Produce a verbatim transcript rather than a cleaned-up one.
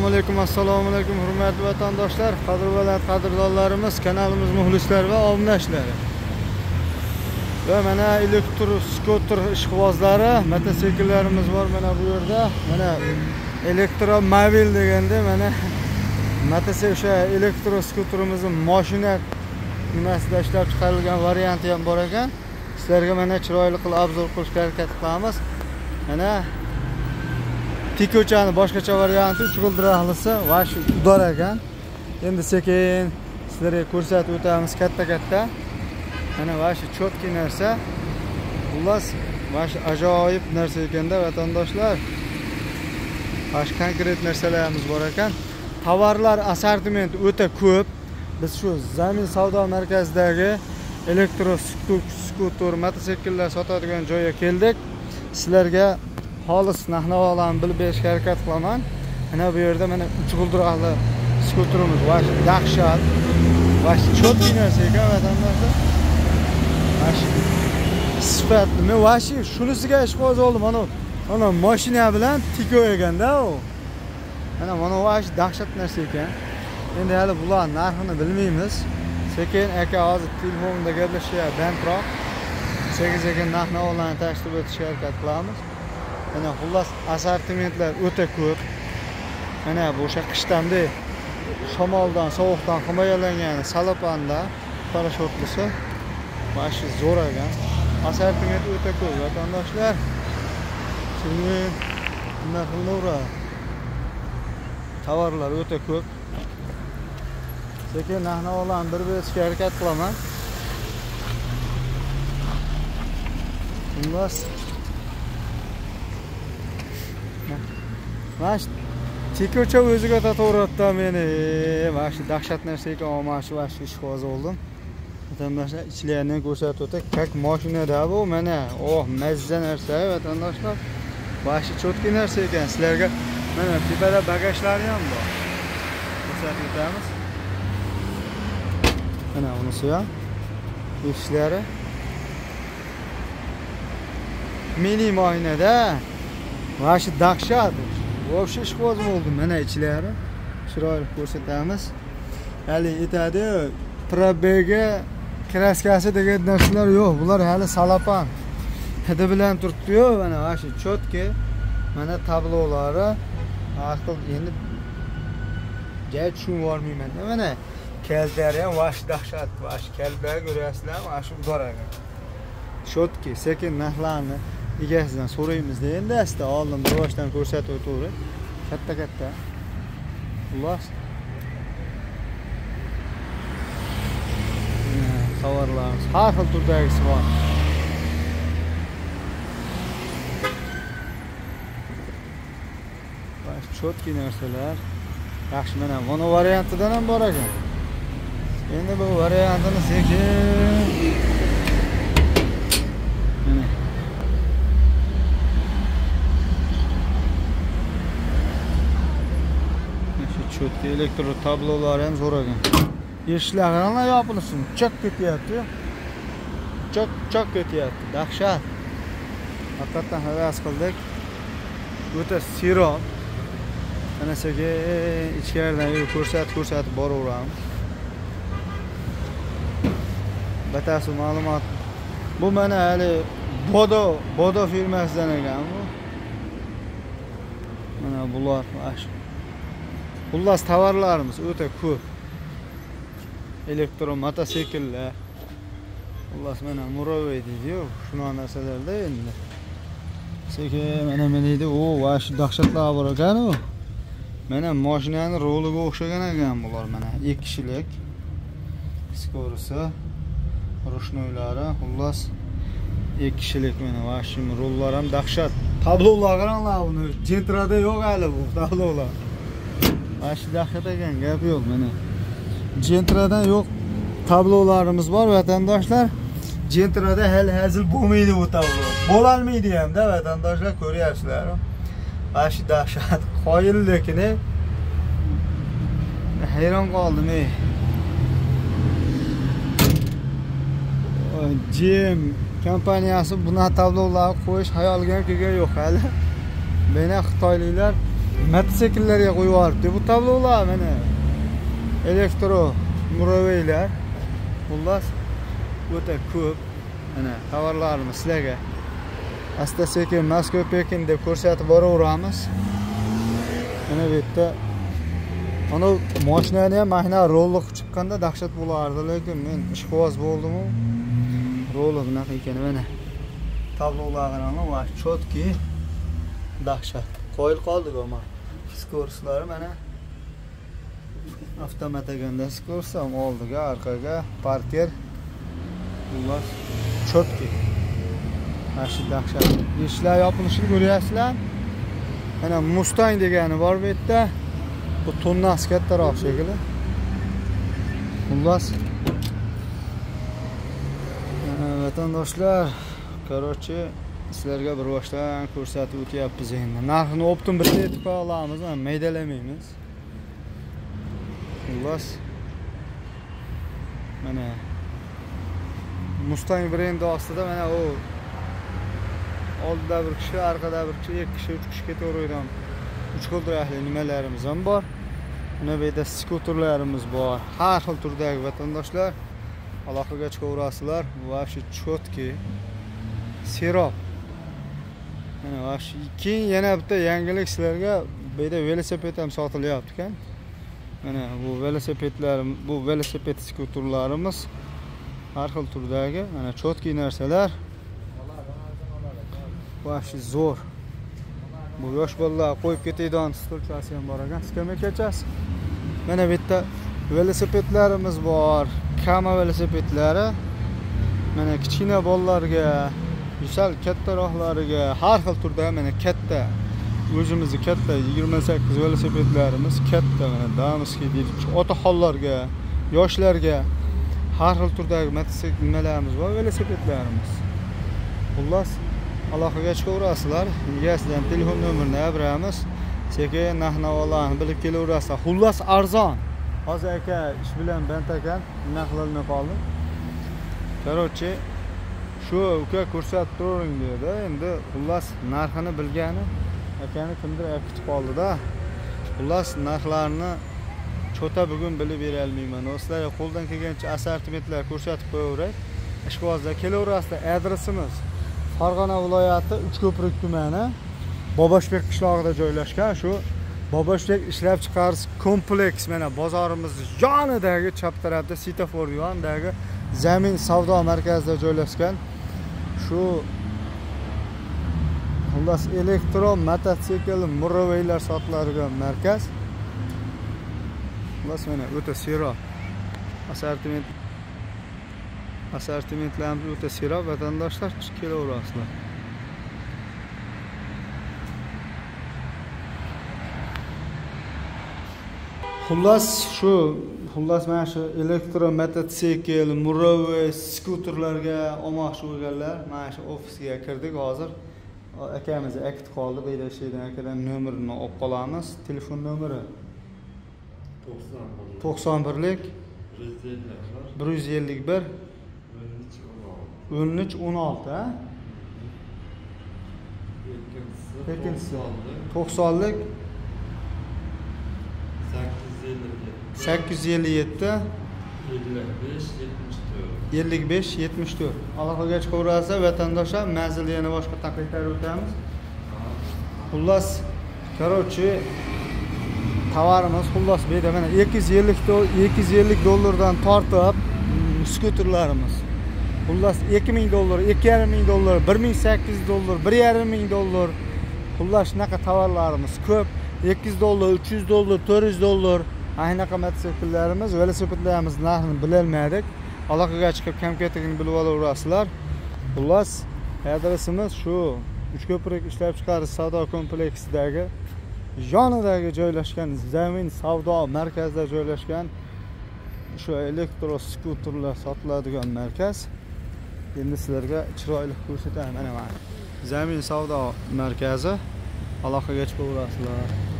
Assalomu alaykum, assalomu alaykum hurmatli vatandoshlar, qadrli qadrdonlarimiz, kanalimiz muxlislar va obunachilar. Va mana elektroskoter ishqibozlari, mototsikllarimiz bor mana bu yerda. Mana elektromobil deganda mana mototsikl o'sha elektroskoterimizning mashina nimasida ishlab chiqarilgan varianti ham bor ekan. Sizlarga mana chiroyli qilib obzor qilishga harakat qilamiz. Mana Tikochani boshqacha varianti uch g'ildiraklisi va shu udor ekan. Endi sekin sizlarga ko'rsatib o'tamiz katta-katta. Mana va shu chotki narsa. Xullas, va shu ajoyib narsa ekanda vatandoshlar. Bash konkret narsalarimiz bor ekan. Tovarlar assortimenti o'ta ko'p. Biz shu Zamin savdo markazidagi elektroskoter mototsikllar sotadigan joyga keldik. Sizlarga xolis narx-navolarni bilib berishga harakat qilaman. Mana bu yerda mana uch g'ildirakli skuterimiz va dahshat va chotki narsa ekan vatandoshlar. Mana sifatli. Men vashi shunisiga ishqiboz oldim. Mana mana mashina bilan tiko ekanda u. Mana mana vashi dahshat narsa ekan. Endi hali bular narxini bilmaymiz. Sekin aka hozir telefonda gaplashyapti bankroq. Sekin-sekin narx-navolarni tashlab o'tishga harakat qilamiz. Mana xullas assortimentlar o'ta ko'p. Mana bu o'sha qishda shamoldan, sovuqdan himoyalangan salopanda parashyutlisi. Bashi zo'r ekan. Assortiment o'ta ko'p vatandoshlar. Shuni nima qilaveradi? Tovarlar o'ta ko'p. Sekin narx-navolarni bir berishga harakat qilaman. Xullas Vash Tikocha o'ziga tataveradi meni. Vash dahshat narsa ekan, mana shu vash ishqiboz oldim. Vatandoshlar ichlarini ko'rsatib o'tay. Kak mashinada bu mana, oh mazza narsa vatandoshlar. Vash chotki narsa ekan. Sizlarga mana tepada bagajlari ham bor. Ko'rsatib o'tamiz. Mana bunisi ham eshiklari mini mashinada. Vash dahshat. Вообще ishqiboz bo'ldim. Mana ichlari chiroyli ko'rsatamiz. Hali aytadi, probega kraskasi degan narsalar yo'q. Bular hali salapan. Hidi bilan turibdi-yu, mana vashi chotki. Mana tablolari. Aql endi joy tushunmayman. Mana kaltlari ham vash dahshat. Vash kaltlar ko'rasizlarmi? Vash udor ekan. Chotki, sekin narxlarni egasidan so'raymiz-da. Endi asta oldin boshdan ko'rsatib o'tavri. Katta-katta. Xullas. Tovarlarimiz har xil turdagisi bor. Bash chotki narsalar. Yaxshi mana mono variantidan ham bor ekan. Endi bu variantini sekin chotki elektro tablolari ham zo'r ekan. Eshiklari ham yopilsin, chak ketyapti. Chak chak ketyapti. Dahshat. Haqiqatan havas qildik. O'ta serob. Mana sizga ichkaridan ko'rsatib ko'rsatib boraveramiz. Batafsil ma'lumot. Bu mana hali Bodo, Bodo firmasidan ekan bu. Mana bular ash. Xullas tovarlarimiz o'ta ko'p. Elektro mototsikllar. Xullas mana Murovoy deydi-yu, shunaqa narsalarda endi. Sekin mana men deydi, o va shu dahshatlar bor ekan-ku. Mana mashinaning roliga o'xshagan ekan bular mana ikki kishilik. Skorisi, rushnoylari, xullas ikki kishilik mana va shu rollar ham dahshat. Tablolar qaranglar buni. Jentrada yo'q hali bu tablolar. Bashi dahshat ekan, gap yo'q mana. Jentradan yo'q tablolarimiz bor vatandoshlar. Jentrada hali hazil bo'lmaydi bu tablo. Bo'lalmaydi ham-da vatandoshlar, ko'ryapsizlar. Bashi dahshat, qoyillikni hayron qoldim ey. Jim kompaniyasi buna tablolarni qo'yish hayoliga ham kelgan yo'q hali. Meni xitoyliklar mototsikllarga qo'yib yuboribdi. Bu tablolar mana elektro muroveylar. Xullas o'ta ko'p. Mana tovarlarimiz sizlarga asta-sekin Moskva Pekin deb ko'rsatib boraveramiz. Mana bu yerda ana mashinani ham mahna rollik chiqqanda dahshat bo'lardi, lekin men ishqiboz bo'ldim-ku. Rollik bunaqa ekan mana. Tablolarni va chotki dahshat. Qo'yil qoldik ama. Skorslari mana avtomat eganda skors ham oldiga, orqaga parker. Xullas chotki. Ashi dahshat. Ishlar yopilishini ko'ryapsizlar. Mana Mustang degani bor bu yerda. Bu tonnasi kattaroq shekilli. Xullas vatandoshlar, короче, sizlarga bir boshdan ko'rsatib o'tyapmiz endi. Narxini optim birga aytib olamiz, maydalamaymiz. Xullas mana Mustang brendi ostida mana u oldida bir kishi, orqada bir kishi, ikki kishi, uch kishi ketaveradigan uch g'ildirakli nimalarimiz ham bor. Mana bu yerda skuterlarimiz bor. Har xil turdagi vatandoshlar aloqaga chiqaverasizlar. Vobshe chotki. Serob. Mana vobshe keyin yana bitta yangilik sizlarga bu yerda velosiped ham sotilyapti ekan. Mana bu velosipedlar, bu velosiped skuterlarimiz har xil turdagi mana chotki narsalar. Vobshe zo'r. Bu yosh bolalar qo'yib ketadigan stolchasi ham bor ekan, skameykachasi. Mana bu yerda velosipedlarimiz bor. Kama velosipedlari. Mana kichkina bolalarga, yusal kattaroqlariga har xil turda mana katta o'zimizni katta yigirma sakkiz velosipedlarimiz katta mana damiski deylik, otaxonlarga, yoshlarga har xil turdagi mototsikl nimalarimiz bor, velosipedlarimiz. Xullas aloqaga chiqaverasizlar. Sizdan telefon nomerini beramiz. Sekin narx-navolarni bilib kelaverasizlar. Xullas arzon. Hozir aka ish bilan band ekan, narxlarni qoldi. Короче, shu uka ko'rsatib turing dedi. Endi xullas narxini bilgani akani kimdir aytib qoldi-da. Xullas narxlarni chota bugun bilib bera olmayman. Sizlarga qo'ldan kelgancha assortimentlar ko'rsatib qo'yaveray. Ishqibozda kelaverasizlar. Adresimiz Farg'ona viloyati Uchko'prik tumani, Boboshbek qishlog'ida joylashgan. Shu Boboshbek ishlab chiqarish kompleks mana bozorimiz yonidagi chap tarafda svetofor yonidagi zamin savdo markazida joylashgan. Shu xullas elektro mototsikl muroveylar sotiladigan markaz. Xullas mana o'ta serob assortiment assortimentlarimiz o'ta serob vatandoshlar, kelaverasizlar. Xullas shu xullas mana shu elektro mototsikl, murovey, skuterlarga olmoqchi bo'lganlar mana shu ofisga kirdik hozir. Akamiz aytib qoldi, bu yerda ishlaydigan akadan nomerini olib qolamiz. Telefon nomeri to'qson birlik bir yuz ellik bir o'n uch o'n olti ha? Ikkinchisi to'qsonlik sakkiz yuz ellik yetti ellik besh yetmish to'rt. Aloqaga chiqaverasiz vatandoshlar, manzilni yana boshqa takliflar o'tamiz. Xullas, короче, tovarimiz xullas bu yerda mana ikki yuz ellik dollardan tortib skuterlarimiz. Xullas ikki ming dollar, ikki yarim ming dollar, bir ming sakkiz yuz dollar, bir yarim ming dollar. Xullas shunaqa tovarlarimiz ko'p. ikki yuz dollar, uch yuz dollar, to'rt yuz dollar. Aynaqa mototsikllarimiz, velosipedlarimiz narxini bilolmadik. Aloqaga chiqib kam-ketligini bilib olaverasizlar. Xullas, adresimiz shu Uchko'prik ishlab chiqarish savdo kompleksidagi yonidagi joylashgan zamin savdo markazida joylashgan shu elektro skuterlar sotiladigan markaz. Endi sizlarga chiroyli ko'rsataman. Mana mana zamin savdo markazi. Aloqaga chiqaverasizlar.